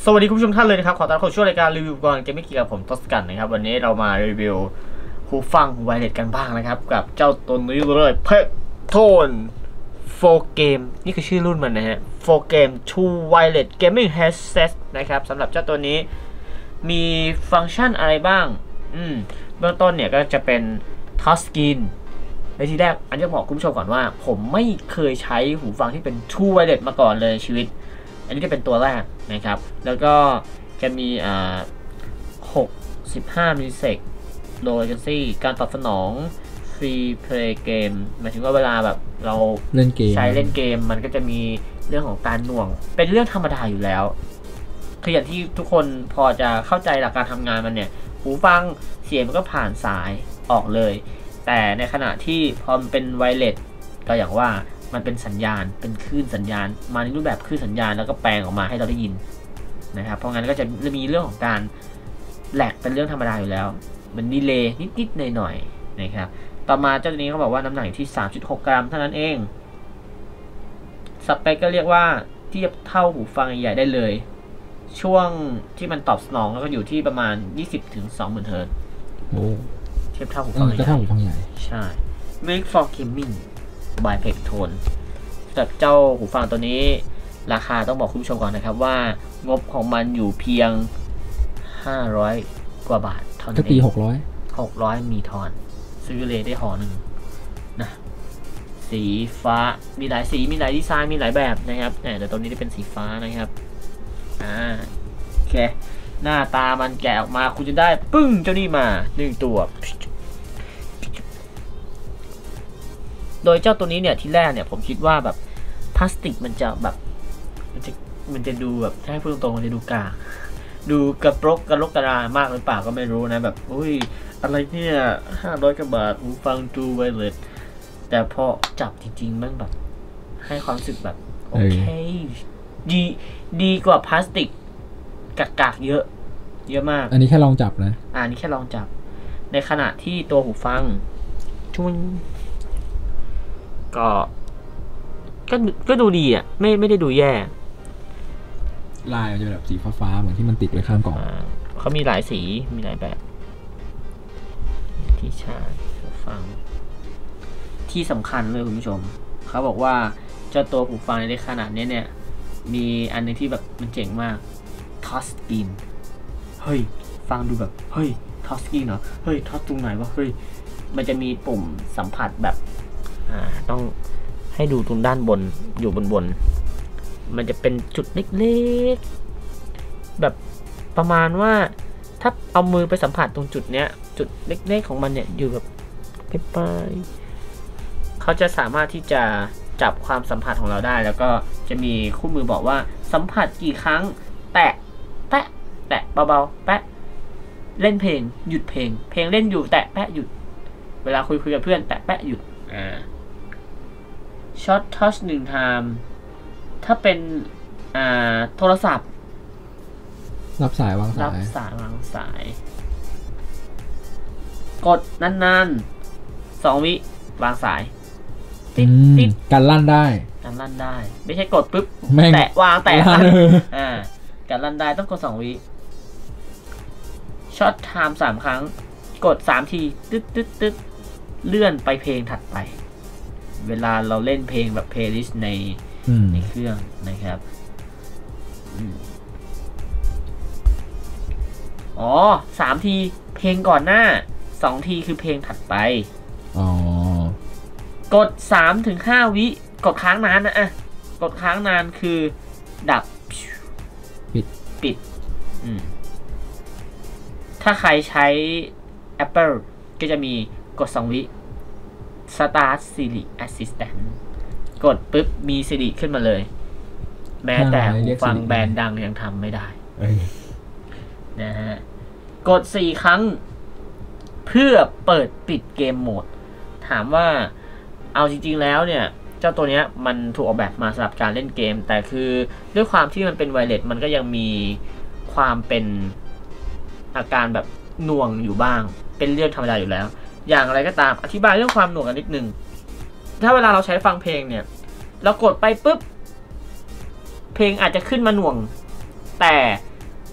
สวัสดีคุณผู้ชมท่านเลยนะครับขอต้อนรับเข้าสู่รายการรีวิวอุปกรณ์เกมมิ่งกับผมทศกัณฐ์นะครับวันนี้เรามารีวิวหูฟังไวเลสกันบ้างนะครับกับเจ้าตัวนี้เลยเพกโทน4 Game นี่คือชื่อรุ่นมันนะฮะ4 Game True Wireless Gaming Headset นะครับสำหรับเจ้าตัวนี้มีฟังก์ชันอะไรบ้างเบื้องต้นเนี่ยก็จะเป็น Touch Screen ในที่แรกอันจะบอกคุณผู้ชมก่อนว่าผมไม่เคยใช้หูฟังที่เป็น True Wireless มาก่อนเลยชีวิตอันนี้จะเป็นตัวแรกนะครับแล้วก็จะมี65 มิลลิเซกโลเลนซี่การตอบสนองฟรีเพลย์เกมหมายถึงว่าเวลาแบบเราเล่นเกมใช้เล่นเกมมันก็จะมีเรื่องของการหน่วงเป็นเรื่องธรรมดาอยู่แล้วคืออย่างที่ทุกคนพอจะเข้าใจหลักการทำงานมันเนี่ยหูฟังเสียงมันก็ผ่านสายออกเลยแต่ในขณะที่พอมันเป็นไวเลสก็อย่างว่ามันเป็นสัญญาณเป็นคลื่นสัญญาณมาในรูปแบบคลื่นสัญญาณแล้วก็แปลงออกมาให้เราได้ยินนะครับเพราะงั้นก็จะมีเรื่องของการแหลกเป็นเรื่องธรรมดาอยู่แล้วมันดีเลย์นิดๆหน่อยๆนะครับต่อมาเจ้าตัวนี้เขาบอกว่าน้ำหนักที่ 3.6 กรัมเท่านั้นเองสเปคก็เรียกว่าเทียบเท่าหูฟังใหญ่ได้เลยช่วงที่มันตอบสนองแล้วก็อยู่ที่ประมาณ 20-20,000 เฮิร์ตซ์เทียบเท่าหูฟังใหญ่ใช่ Make for Gaming by Pectone แต่เจ้าหูฟังตัวนี้ราคาต้องบอกคุณผู้ชมก่อนนะครับว่างบของมันอยู่เพียง500 กว่าบาทเท่านั้นเอง 600มีทอนซื้อเลยได้ห่อหนึ่งนะสีฟ้ามีหลายสีมีหลายดีไซน์มีหลายแบบนะครับแต่ตัวนี้ได้เป็นสีฟ้านะครับโอเคหน้าตามันแกะออกมาคุณจะได้ปึ้งเจ้านี่มา1ตัวโดยเจ้าตัวนี้เนี่ยที่แรกเนี่ยผมคิดว่าแบบพลาสติกมันจะแบบมันจะดูแบบให้พูดตรงๆมันจะดูกากดูกระรกมากหรือเปล่าก็ไม่รู้นะแบบอุ้ยอะไรเนี่ย500 กว่าบาทหูฟังทูไวเลสแต่พอจับจริงๆมันแบบให้ความรู้สึกแบบโอเคดีกว่าพลาสติกกากเยอะมากอันนี้แค่ลองจับนะอันนี้แค่ลองจับในขณะที่ตัวหูฟังชุนก็ดูดีอ่ะไม่ได้ดูแย่ลายมันจะแบบสีฟ้าเหมือนที่มันติดไว้ข้างกล่องเขามีหลายสีมีหลายแบบที่ชาร์จหูฟังที่สำคัญเลยคุณผู้ชมเขาบอกว่าเจ้าตัวหูฟังในขนาดนี้เนี่ยมีอันนึงที่แบบมันเจ๋งมาก Touch Screen เฮ้ยฟังดูแบบเฮ้ย Touch Screen เหรอเฮ้ย Touch ตรงไหนวะเฮ้ยมันจะมีปุ่มสัมผัสแบบต้องให้ดูตรงด้านบนอยู่บนมันจะเป็นจุดเล็กๆแบบประมาณว่าถ้าเอามือไปสัมผัสตรงจุดเนี้ยจุดเล็กๆของมันเนี่ยอยู่แบบปลายเขาจะสามารถที่จะจับความสัมผัสของเราได้แล้วก็จะมีคู่มือบอกว่าสัมผัสกี่ครั้งแตะเบาๆแปะเล่นเพลงหยุดเพลงเล่นอยู่แตะแปะหยุดเวลาคุยกับเพื่อนแตะแปะหยุดช็อตทัช1 time ถ้าเป็นโทรศัพท์รับสายวางสายกดนานๆ2 วิวางสายติดการลั่นได้ไม่ใช่กดปุ๊บแตะวางแตะการลั่นได้ต้องกด2 วิช็อตไทม์3 ครั้งกด3 ทีตึ๊ดเลื่อนไปเพลงถัดไปเวลาเราเล่นเพลงแบบเพลย์ลิสต์ในเครื่องนะครับ3 ทีเพลงก่อนหน้า2 ทีคือเพลงถัดไปกด 3-5 วิกดค้างนานนะกดค้างนานคือดับปิดถ้าใครใช้ Apple ก็จะมีกด2 วิ Start Siri Assistant กดปุ๊บมี Siri ขึ้นมาเลยแม้แต่หูฟังแบรนด์ดังยังทำไม่ได้นะฮะกด4 ครั้งเพื่อเปิดปิดเกมโหมดถามว่าเอาจริงๆแล้วเนี่ยเจ้าตัวนี้มันถูกออกแบบมาสำหรับการเล่นเกมแต่คือด้วยความที่มันเป็นไวเลสมันก็ยังมีความเป็นอาการแบบหน่วงอยู่บ้างเป็นเรื่องธรรมดาอยู่แล้วอย่างไรก็ตามอธิบายเรื่องความหน่วงกันนิดนึงถ้าเวลาเราใช้ฟังเพลงเนี่ยเรากดไปปุ๊บเพลงอาจจะขึ้นมาหน่วงแต่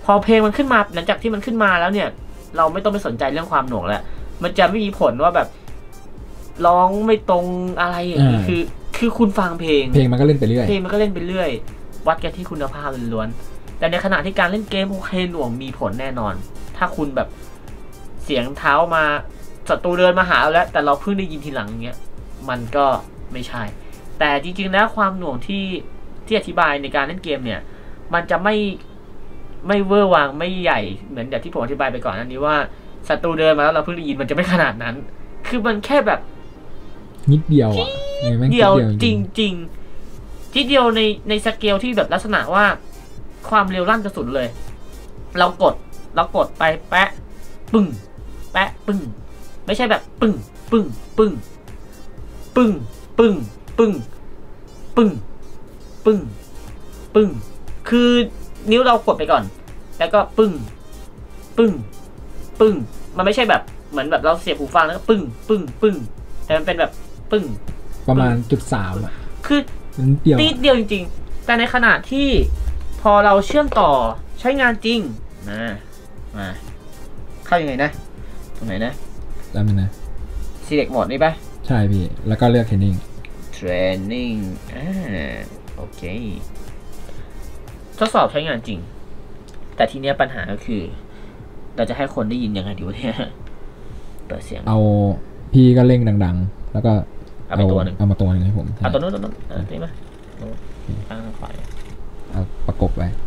พอเพลงมันขึ้นมาหลังจากที่มันขึ้นมาแล้วเนี่ยเราไม่ต้องไปสนใจเรื่องความหน่วงแล้วมันจะไม่มีผลว่าแบบร้องไม่ตรงอะไรอย่างนี้คือคุณฟังเพลงมันก็เล่นไปเรื่อยวัดกันที่คุณภาพล้วนๆแต่ในขณะที่การเล่นเกมโอเคหน่วงมีผลแน่นอนถ้าคุณแบบเสียงเท้ามาศัตรูเดินมาหาเราแล้วแต่เราเพิ่งได้ยินทีหลังเงี้ยมันก็ไม่ใช่แต่จริงๆแล้วความหน่วงที่อธิบายในการเล่นเกมเนี่ยมันจะไม่เวอร์วังไม่ใหญ่เหมือนอย่างที่ผมอธิบายไปก่อนอันนี้ว่าศัตรูเดินมาแล้วเราเพิ่งได้ยินมันจะไม่ขนาดนั้นคือมันแค่แบบนิดเดียวอ่ะเดียวจริงๆที่เดียวในสเกลที่แบบลักษณะว่าความเร็วลั่นกระสุนเลยเรากดไปแปะปึ้งแปะปึ้งไม่ใช่แบบปึ้งปึ้งปึ้งปึ้งปึ้งปึ้งปึ้งปึ้งปึ้งคือนิ้วเรากดไปก่อนแล้วก็ปึ้งปึ้งปึ้งมันไม่ใช่แบบเหมือนแบบเราเสียบหูฟังแล้วก็ปึ้งปึ้งปึ้งแต่มันเป็นแบบปึ้งประมาณ.3อ่ะคือนิดเดียวจริงๆแต่ในขณะที่พอเราเชื่อมต่อใช้งานจริงมาเข้ายังไงนะตรงไหนนะจำมันนะ select mode นี่ปะใช่พี่แล้วก็เลือก training โอเคทดสอบใช้งานจริงแต่ทีเนี้ยปัญหาก็คือเราจะให้คนได้ยินยังไงดีวะเนี่ยเปิดเสียงเอาพี่ก็เร่งดังๆแล้วก็เอามาตัวหนึ่งให้ผมเอาตัวนู้นนี่มั้ยตั้งขวาเอาประกบไว้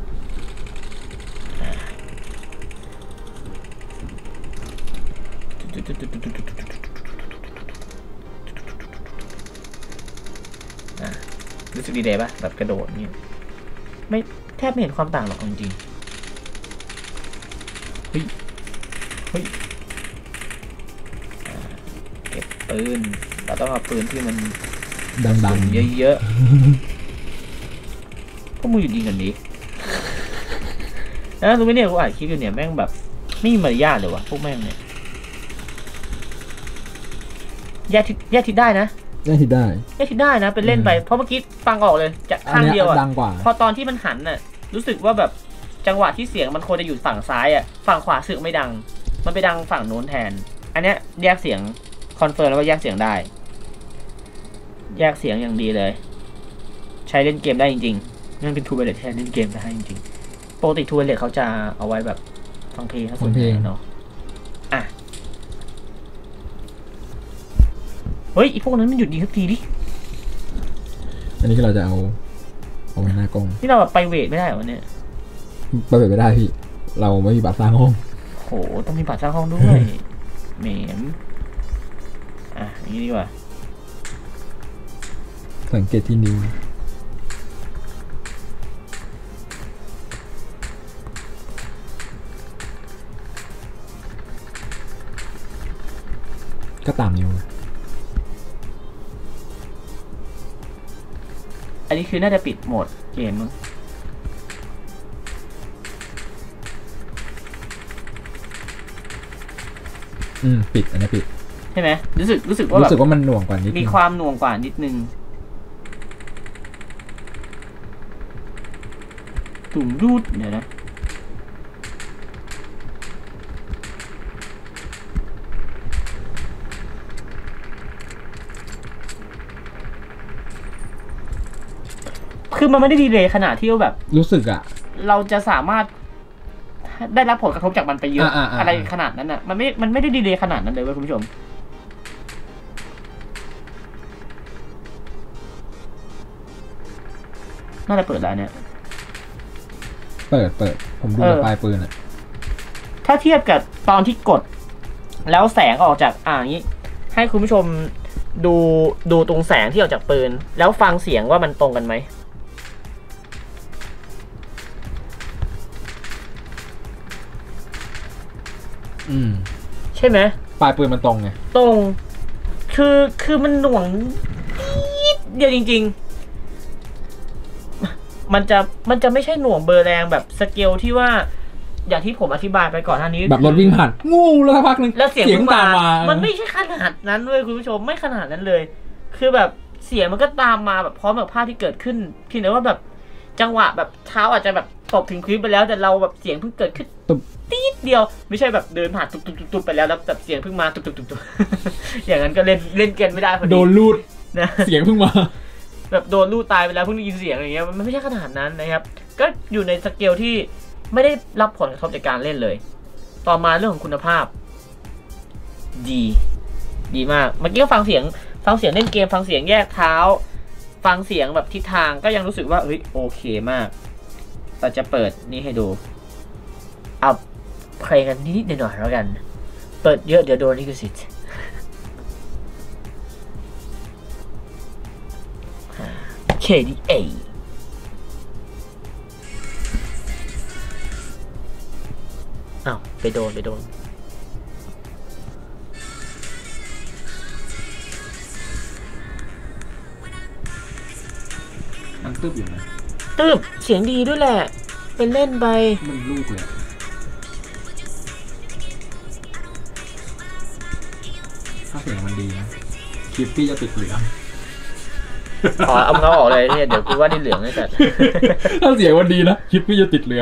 รู้สึกดีเดย์ป่ะแบบกระโดดนี่ไม่แทบไม่เห็นความต่างหรอกจริงเฮ้ยเก็บปืนเราต้องเอาปืนที่มันดังๆเยอะๆพวกมึงอยู่ดีกันดิแล้วรู้ไหมเนี่ยกูอ่านคลิปอยู่เนี่ยแม่งแบบไม่มีมารยาทเลยวะพวกแม่งเนี่ยแยกทิศได้นะแยกทิศได้นะเป็นเล่นไปเพราะเมื่อกี้ฟังออกเลยจะข้างเดียวอ่ะพอตอนที่มันหันน่ะรู้สึกว่าแบบจังหวะที่เสียงมันควรจะอยู่ฝั่งซ้ายอ่ะฝั่งขวาสึกไม่ดังมันไปดังฝั่งโน้นแทนอันเนี้ยแยกเสียงคอนเฟิร์มแล้วว่าแยกเสียงได้แยกเสียงอย่างดีเลยใช้เล่นเกมได้จริงๆนั่นเป็นทูเวเลตแทนเล่นเกมได้จริงๆปกติทูเวเลตเขาจะเอาไว้แบบฟังเพลงถ้าสนใจเนาะอ่ะเฮ้ยอีพวกนั้นมันหยุดยิงสักทีดิอันนี้ก็เราจะเอาไว้หน้ากล้องนี่เราแบบไปเวทไม่ได้เหรอเนี่ยไปเวทไม่ได้พี่เราไม่มีบัตรสร้างห้องโหต้องมีบัตรสร้างห้องด้วยเหม็นอย่างนี้ดีกว่าสังเกตที่นิ้วก็ตามนิ้วอันนี้คือน่าจะปิดโหมดเกมมั้งปิดอันนี้ปิดใช่ไหมรู้สึกว่ามันหน่วงกว่านิดมีความหน่วงกว่านิดนึงตุ่มรูดเดี๋ยวนะคือมันไม่ได้ดีเลยขนาดที่ว่าแบบรู้สึกอะเราจะสามารถได้รับผลกระทบจากมันไปเยอะอะไรขนาดนั้นอะมันไม่ได้ดีเลยขนาดนั้นเลยเว้ยคุณผู้ชมน่าจะเปิดแล้วเนี่ยเปิดผมดูปลายปืนอะถ้าเทียบกับตอนที่กดแล้วแสงออกจากอย่างนี้ให้คุณผู้ชมดูตรงแสงที่ออกจากปืนแล้วฟังเสียงว่ามันตรงกันไหมใช่ไหมปลายปืนมันตรงไงตรงคือมันหน่วงนิดเดียวจริงๆมันจะไม่ใช่หน่วงเบอร์แรงแบบสเกลที่ว่าอย่างที่ผมอธิบายไปก่อนหน้านี้แบบรถวิ่งผ่านงูแล้วสักพักนึงแล้วเสียงตามมามันไม่ใช่ขนาดนั้นเลยคุณผู้ชมไม่ขนาดนั้นเลยคือแบบเสียงมันก็ตามมาแบบพร้อมกับภาพที่เกิดขึ้นเพียงแต่ว่าแบบจังหวะแบบเท้าอาจจะแบบตบถึงพื้นไปแล้วแต่เราแบบเสียงเพิ่งเกิดขึ้นตีดเดียวไม่ใช่แบบเดินผ่านตุบไปแล้วแบบเสียงเพิ่งมาตุบอย่างนั้นก็เล่นเกมไม่ได้พอดีโดนลูดนะเสียงเพิ่งมาแบบโดนลูดตายไปแล้วเพิ่งได้ยินเสียงอะไรเงี้ยมันไม่ใช่ขนาดนั้นนะครับก็อยู่ในสเกลที่ไม่ได้รับผลกระทบจากการเล่นเลยต่อมาเรื่องของคุณภาพดีมากเมื่อกี้ก็ฟังเสียงเล่นเกมฟังเสียงแยกเท้าฟังเสียงแบบทิศทางก็ยังรู้สึกว่าเฮ้ยโอเคมากเราจะเปิดนี่ให้ดูเอาเพลงกันนิดหน่อยแล้วกันเปิดเยอะเดี๋ยวโดนลิขสิทธิ์KDA อ้าวไปโดนมันตึ๊บอยู่นะตึ๊บเสียงดีด้วยแหละเป็นเล่นไปมันลูกเลยถ้าเสียงมันดีนะคลิปพี่จะติดเหลืองเอาเขาออกเลยเนี่ยเดี๋ยวกูว่านี่เหลืองไอ้สัตว์ถ้าเสียงมันดีนะคลิปพี่จะติดเหลือง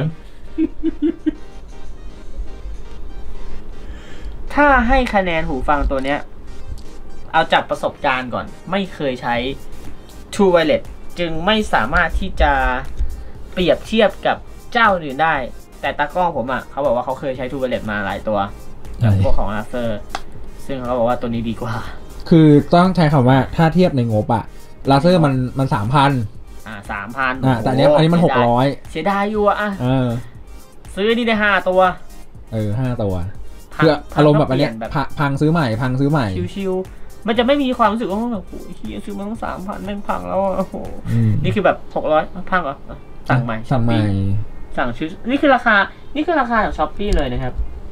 ถ้าให้คะแนนหูฟังตัวเนี้ยเอาจากประสบการณ์ก่อนไม่เคยใช้ True Wireless จึงไม่สามารถที่จะเปรียบเทียบกับเจ้าอื่นได้แต่ตากล้องผมอ่ะเขาบอกว่าเขาเคยใช้ True Wireless มาหลายตัวพวกของ Razer ซึ่งเขาบอกว่าตัวนี้ดีกว่าคือต้องใช้คำว่าถ้าเทียบในงบอะRazer มัน3,000 3,000 แต่อันนี้มัน600 เสียดายอยู่อะซื้อนี่ได้5ตัว 5ตัวคืออารมณ์แบบอันนี้พังซื้อใหม่ชิวๆมันจะไม่มีความรู้สึกว่าแบบโอ้ยเฮียซื้อมาตั้ง 3,000แม่งพังแล้วโอ้โหนี่คือแบบ600พังเหรอสั่งใหม่สั่งชื่อนี่คือราคาของ Shopee เลยนะครับ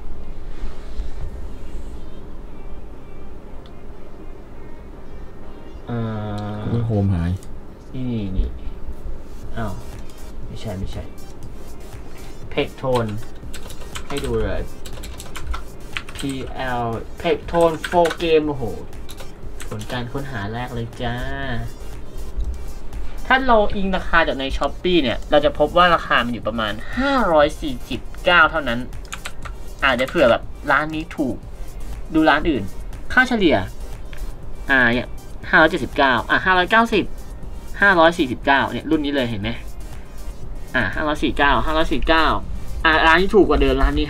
โฮมหายนี่อ้าวไม่ใช่เพกโทนให้ดูเลย PL เพกโทน4 เกมโอ้โหผลการค้นหาแรกเลยจ้าถ้าเราอิงราคาจากใน Shopee เนี่ยเราจะพบว่าราคามันอยู่ประมาณ549เท่านั้นเดี๋ยวเผื่อแบบร้านนี้ถูกดูร้านอื่นค่าเฉลี่ยเนี่ย579590 549เนี่ยรุ่นนี้เลยเห็นไหม549ร้านนี้ถูกกว่าเดิมร้านนี้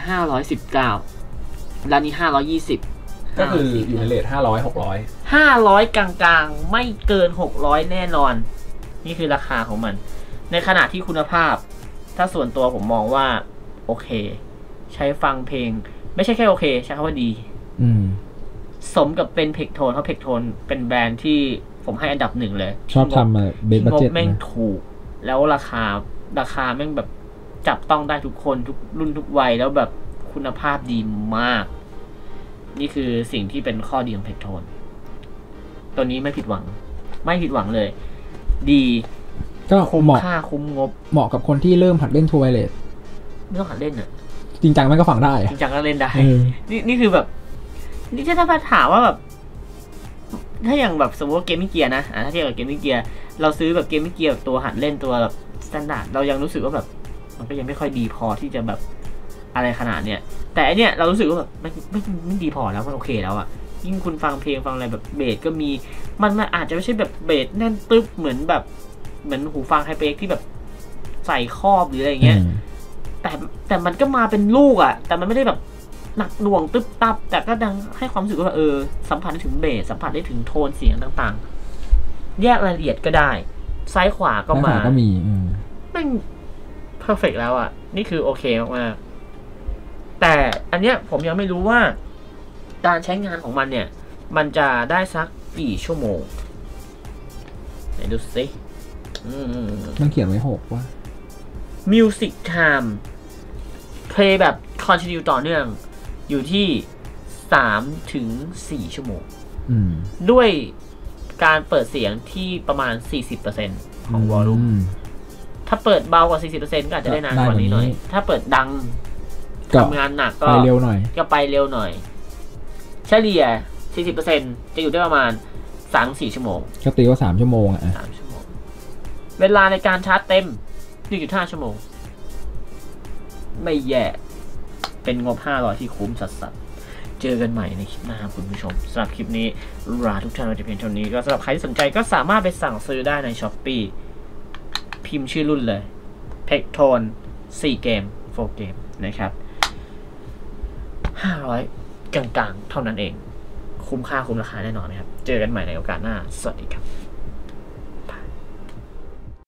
519ร้านนี้520 ก็คืออยู่ในเรท 500กลางๆไม่เกิน600แน่นอนนี่คือราคาของมันในขณะที่คุณภาพถ้าส่วนตัวผมมองว่าโอเคใช้ฟังเพลงไม่ใช่แค่โอเคใช้คำว่าดีสมกับเป็นเพกโทนเพราะเพกโทนเป็นแบรนด์ที่ผมให้อันดับ1เลยชอบทำเบสบัดเจ็ตแม่งถูกแล้วราคาแม่งแบบจับต้องได้ทุกคนทุกรุ่นทุกวัยแล้วแบบคุณภาพดีมากนี่คือสิ่งที่เป็นข้อดีของเพกโทนตัวนี้ไม่ผิดหวังเลยดีก็คุ้มค่าคุ้มงบเหมาะกับคนที่เริ่มหัดเล่น True Wireless ไม่ต้องหัดเล่นอ่ะจริงจังมันก็ฟังได้จริงจังก็เล่นได้นี่คือแบบนี่ถ้าถามว่าแบบถ้าอย่างแบบสมมติว่าเกมมิ่งเกียร์นะถ้าเทียบกับเกมมิ่งเกียร์เราซื้อแบบเกมมิ่งเกียร์ตัวหัดเล่นตัวแบบสแตนดาร์ดเรายังรู้สึกว่าแบบมันก็ยังไม่ค่อยดีพอที่จะแบบอะไรขนาดเนี้ยแต่อันเนี้ยเรารู้สึกว่าแบบไม่ดีพอแล้วมันโอเคแล้วอ่ะยิ่งคุณฟังเพลงฟังอะไรแบบเบสก็มีมันอาจจะไม่ใช่แบบเบสแน่นตึ๊บเหมือนหูฟังไฮเปอร์ที่แบบใส่ครอบหรืออะไรเงี้ยแต่มันก็มาเป็นลูกอ่ะแต่มันไม่ได้แบบหนักหน่วงตึ๊บตับแต่ก็ดังให้ความรู้สึกว่าสัมผัสได้ถึงเบสสัมผัสได้ถึงโทนเสียงต่างๆแยกรายละเอียดก็ได้ซ้ายขวาก็มาไม่เพอร์เฟกต์แล้วอ่ะนี่คือโอเคมากๆแต่อันเนี้ยผมยังไม่รู้ว่าการใช้งานของมันเนี่ยมันจะได้สักกี่ชั่วโมงไหนดูสิมันเขียนไว้6ว่า Music Time Play แบบ Continue ต่อเนื่องอยู่ที่3 ถึง 4 ชั่วโมงด้วยการเปิดเสียงที่ประมาณ 40% ของวอลลุ่มถ้าเปิดเบากว่า 40% ก็อาจจะได้นานกว่านี้หน่อยถ้าเปิดดังทำงานหนักก็ไปเร็วหน่อยเฉลี่ย 40% จะอยู่ได้ประมาณ 3-4 ชั่วโมงก็ตีว่า3 ชั่วโมง3 ชั่วโมงเวลาในการชาร์จเต็ม 1.5 ชั่วโมงไม่แย่เป็นงบ500ที่คุ้มสัสๆเจอกันใหม่ในคลิปหน้าคุณผู้ชมสำหรับคลิปนี้ลาทุกท่านไว้แต่เพียงเท่านี้ก็สำหรับใครที่สนใจก็สามารถไปสั่งซื้อได้ใน Shopee พิมพ์ชื่อรุ่นเลย Pectone 4 เกม 4 เกมนะครับ500กลางๆเท่านั้นเองคุ้มค่าคุ้มราคาแน่นอนนะครับเจอกันใหม่ในโอกาสหน้าสวัสดีครับ